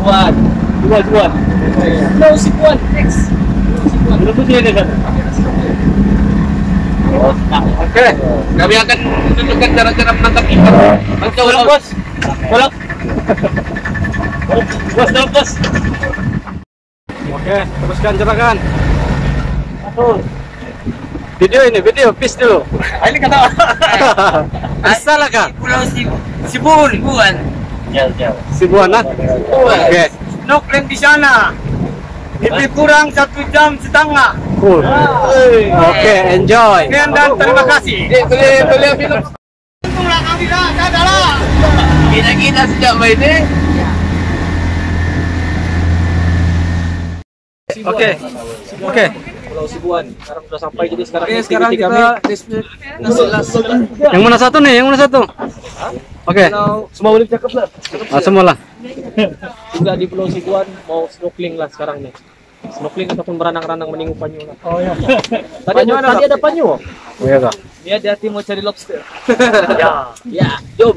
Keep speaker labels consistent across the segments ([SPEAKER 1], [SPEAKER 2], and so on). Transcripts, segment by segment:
[SPEAKER 1] Sibuan.
[SPEAKER 2] Sibuan.
[SPEAKER 1] No, Sibuan. Next. Sibuan.
[SPEAKER 2] Belum pun dia kan?
[SPEAKER 1] Oke. Kami akan menunjukkan cara-cara menangkap ikan.
[SPEAKER 2] Tolong bos. Tolong. Bos, tolong bos. Oke, teruskan gerakan. Aduh. Video, peace dulu.
[SPEAKER 1] Ini kata.
[SPEAKER 2] Salah kah?
[SPEAKER 1] Pulau Sibuan. Jauh.
[SPEAKER 2] Sibuan, nah? Oke.
[SPEAKER 1] Snorkeling di sana. Lebih kurang 1 jam setengah.
[SPEAKER 2] Cool. Oke, enjoy.
[SPEAKER 1] Sekian dan terima kasih. Boleh film. Untunglah kami dah. Kita sejak ini.
[SPEAKER 2] Oke.
[SPEAKER 3] Pulau Sibuan. Sekarang sudah sampai, jadi sekarang
[SPEAKER 2] kita Yang mana satu nih? Yang mana satu? Oke.
[SPEAKER 3] Semua boleh cakep lah.
[SPEAKER 2] Semua lah.
[SPEAKER 3] Juga di Pulau Sibuan mau snorkeling lah sekarang nih. Snorkeling ataupun berenang-renang meningu penyu lah.
[SPEAKER 2] Oh iya.
[SPEAKER 3] Tadi ada penyu.
[SPEAKER 2] Oh iya kak.
[SPEAKER 3] Dia hati mau cari lobster.
[SPEAKER 1] Ya, jom.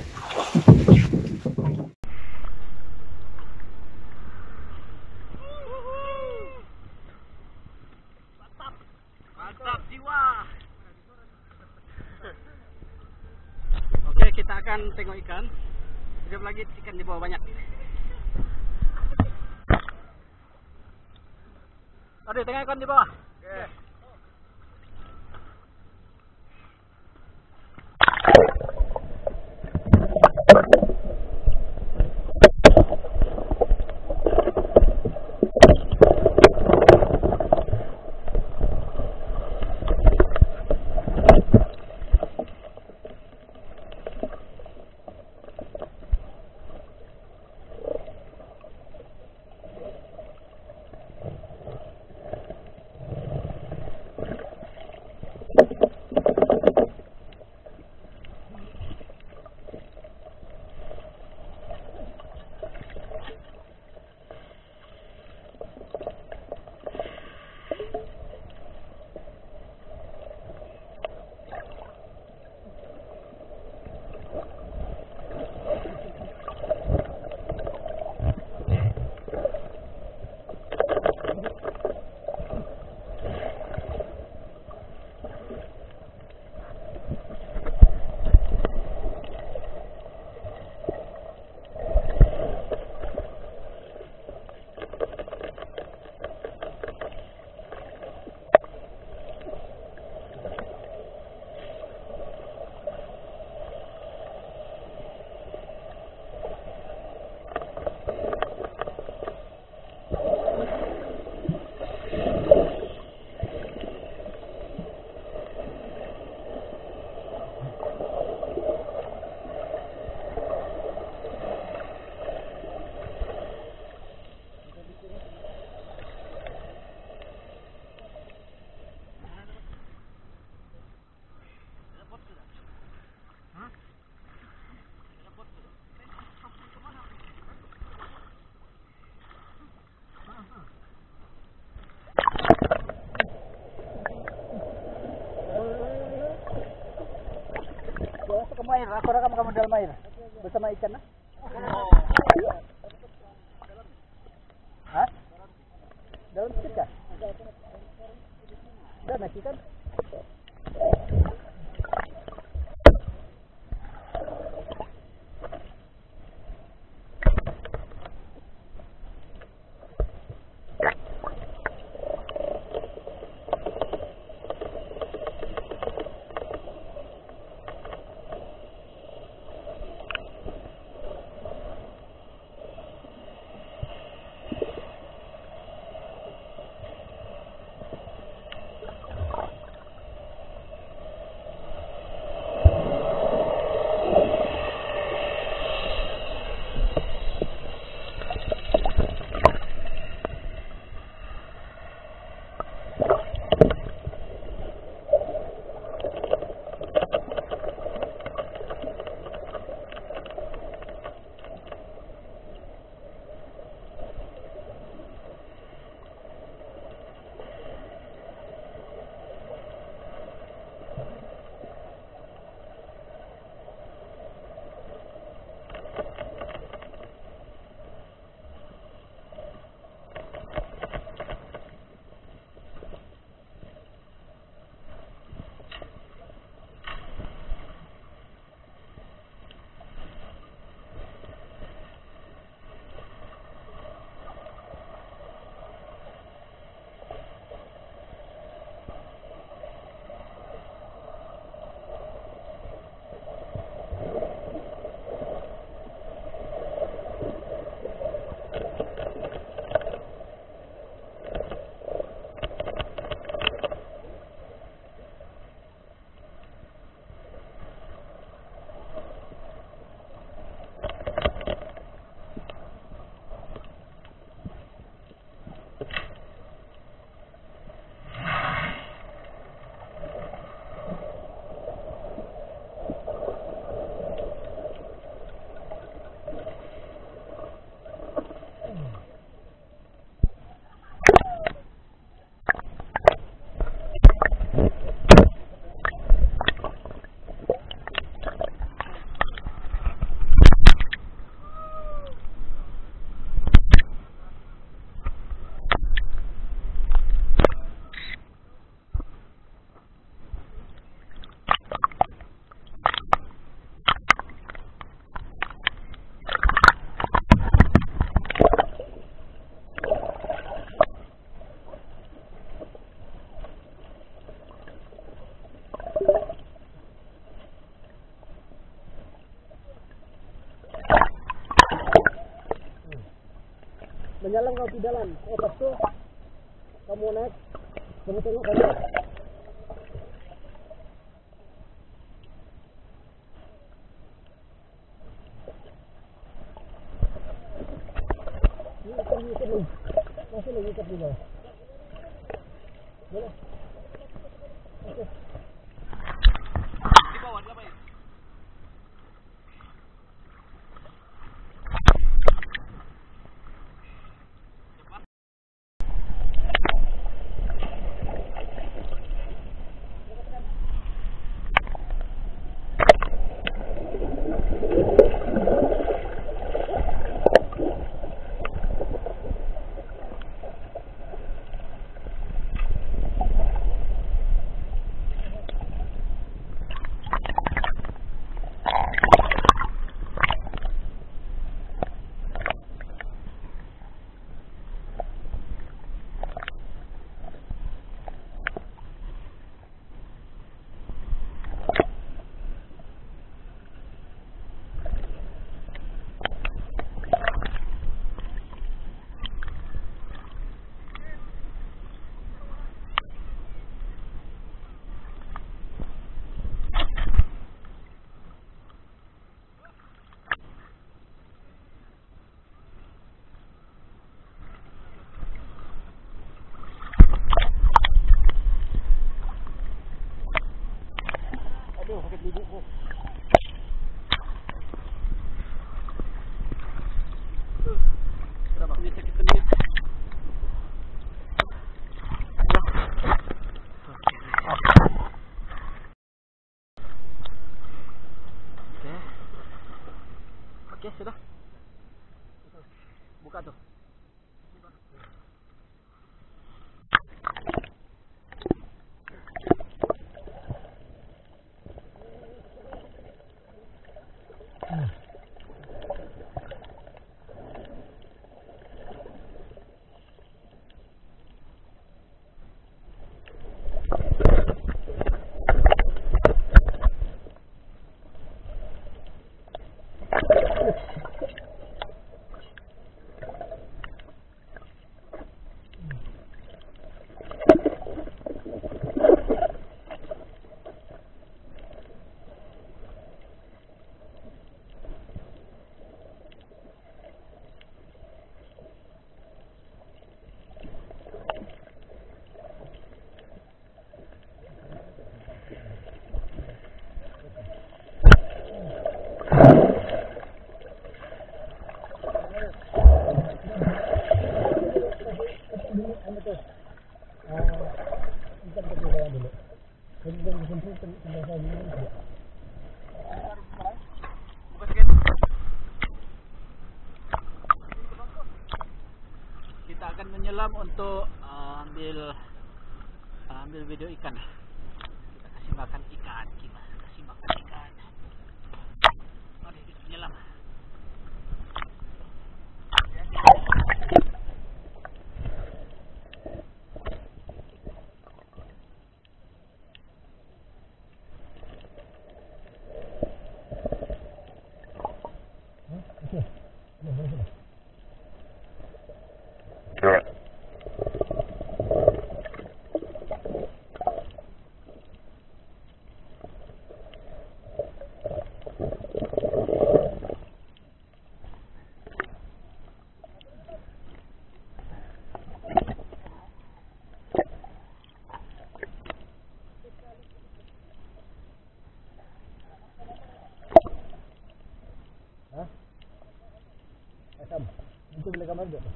[SPEAKER 1] Mantap jiwa.
[SPEAKER 2] Oke, kita akan tengok ikan. Sekejap lagi ikan di bawah banyak. Aduh, tengok ikan di bawah. Oke.
[SPEAKER 4] Air, aku rekam kamu dalam air bersama ikan lah. Hah? Dalam sedikit kah? Dah nak ikan? menyelam kau di dalam. Lepas tu kamu naik, kamu tengok kamu. Masih lagi ikat di bawah. Boleh. Okey.
[SPEAKER 2] Di bawah dia apa ya?
[SPEAKER 4] Aduh, sakit bibirku.
[SPEAKER 2] Berapa? Ini sakit kemit. Oke, sudah. Buka tuh. Kita akan menyelam untuk ambil video ikan. Kita kasih makan ikan, kita kasih makan ikan. Mari kita menyelam.
[SPEAKER 4] Itu boleh gambar juga.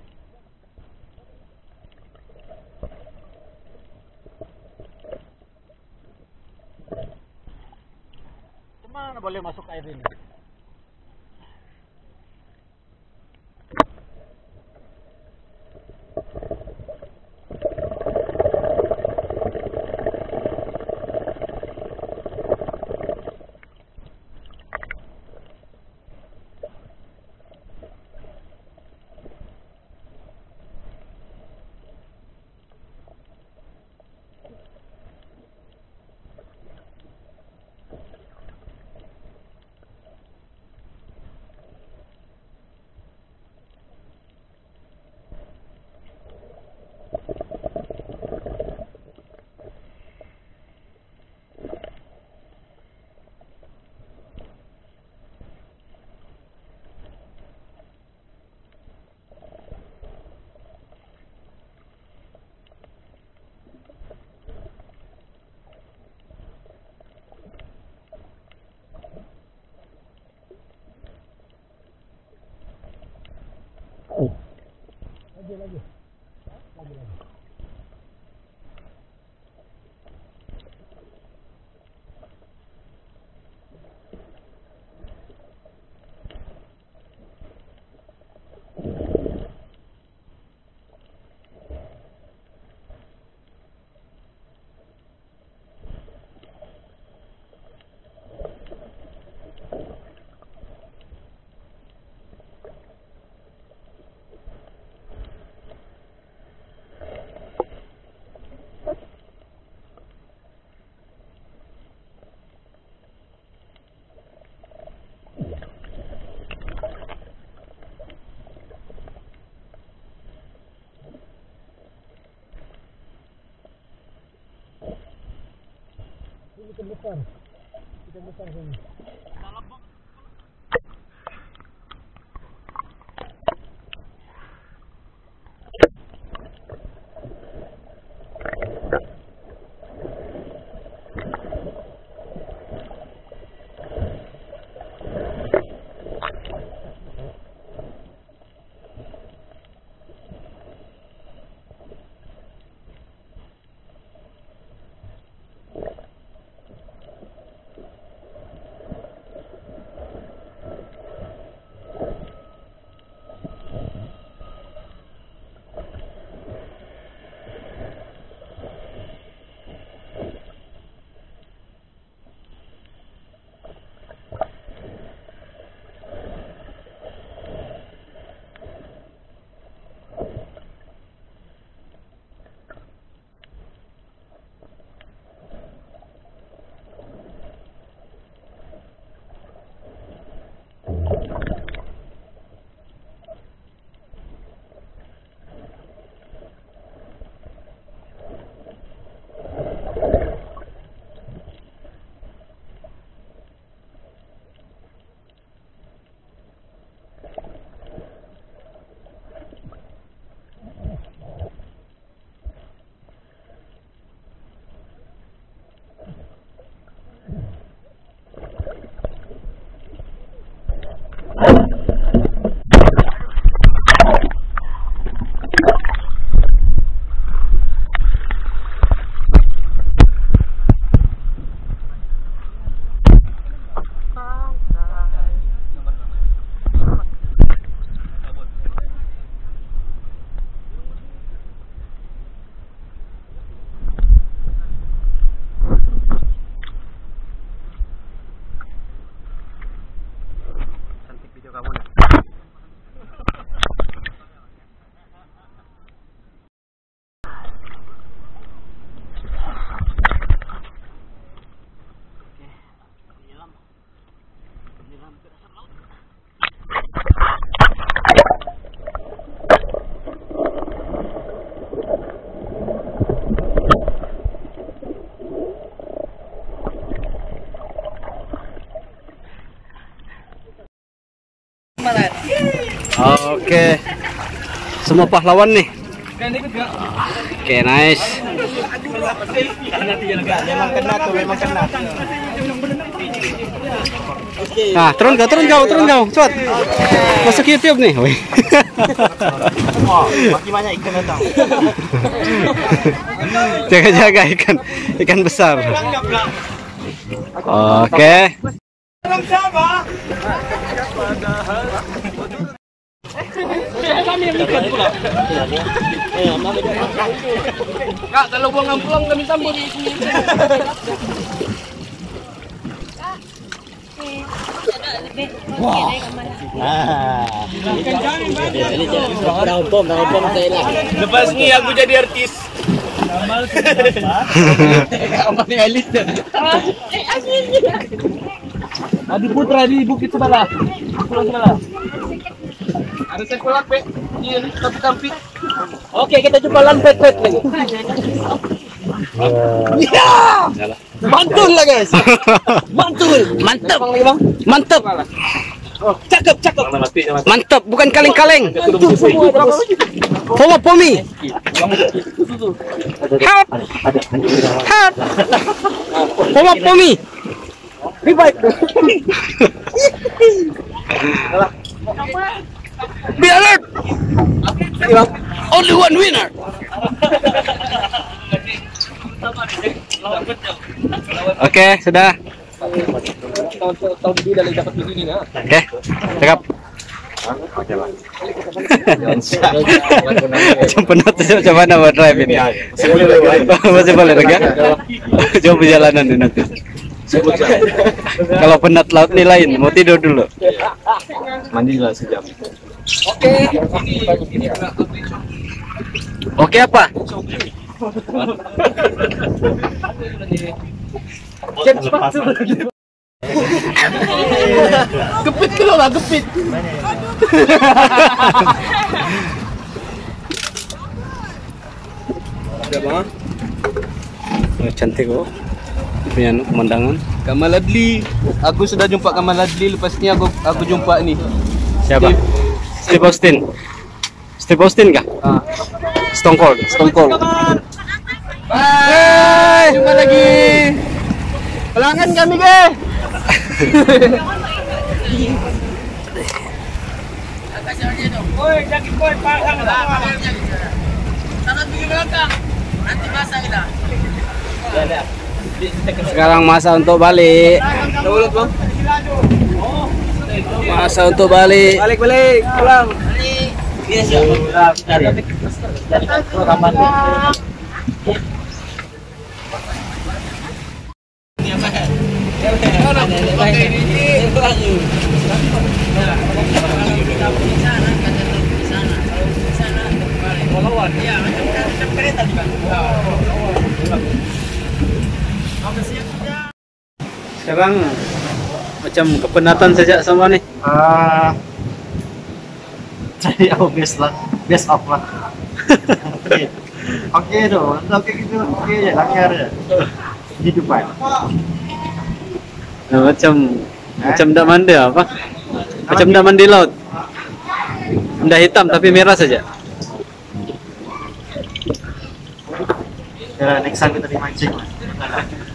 [SPEAKER 2] Mana boleh masuk air ini?
[SPEAKER 4] Ikan besar. Ikan besar sini.
[SPEAKER 5] Oke. Semua pahlawan nih. Oke, nice.
[SPEAKER 4] Memang kena tuh, memang kena.
[SPEAKER 5] Nah, turun kau, cepat. Masuk YouTube nih. Wih.
[SPEAKER 4] Makin banyak ikan datang.
[SPEAKER 5] Jaga-jaga ikan besar. Oke.
[SPEAKER 1] Kak, kalau buang pulang kami sambut. Lepas ni aku jadi artis. Apa ni Elis? Adi Putra di Bukit Sebelah. Pulau Sebelah. Ada sekolah pe. Di tapi. Oke, kita jumpa lanpet lagi. Ya. Mantul lah guys. Mantul. Mantap. Mantap. Cakep.
[SPEAKER 5] Mantap, bukan kaleng-kaleng. Pomi. Help. Pomi.
[SPEAKER 1] Revive.
[SPEAKER 5] Be alert. Only one winner. Oke, sudah.
[SPEAKER 3] Tahun lebih dari dapat begini ya.
[SPEAKER 5] Oke, cakap. Macam penat coba nama drive ini. Masih boleh ya? Coba perjalanan ini nanti. Kalau penat laut nih lain, mau tidur dulu.
[SPEAKER 3] Mandilah sejam.
[SPEAKER 5] Oke apa?
[SPEAKER 3] Gepit dulu lah, gepit.
[SPEAKER 5] Cantik kok. Punya pemandangan.
[SPEAKER 3] Kamal Adli. Aku sudah jumpa Kamal Adli, lepas ni aku jumpa ni.
[SPEAKER 5] Siapa? Steve Austin. Steve Austin kah? Stone Cold.
[SPEAKER 3] Stone Cold. Hai, jumpa lagi. Pelanggan kami ke?
[SPEAKER 5] Sekarang masa untuk balik. Masa untuk balik.
[SPEAKER 3] Balik, pulang.
[SPEAKER 5] Sekarang macam kepenatan sejak sama nih.
[SPEAKER 4] Jadi best lah, best of lah. Oke dong, oke gitu, oke ya, langgar ya. Hidupan.
[SPEAKER 5] Nah, macam ndak mandi apa? Macam ndak mandi laut. Ndak hitam tapi merah saja.
[SPEAKER 4] Ya, next time kita dimancing lah.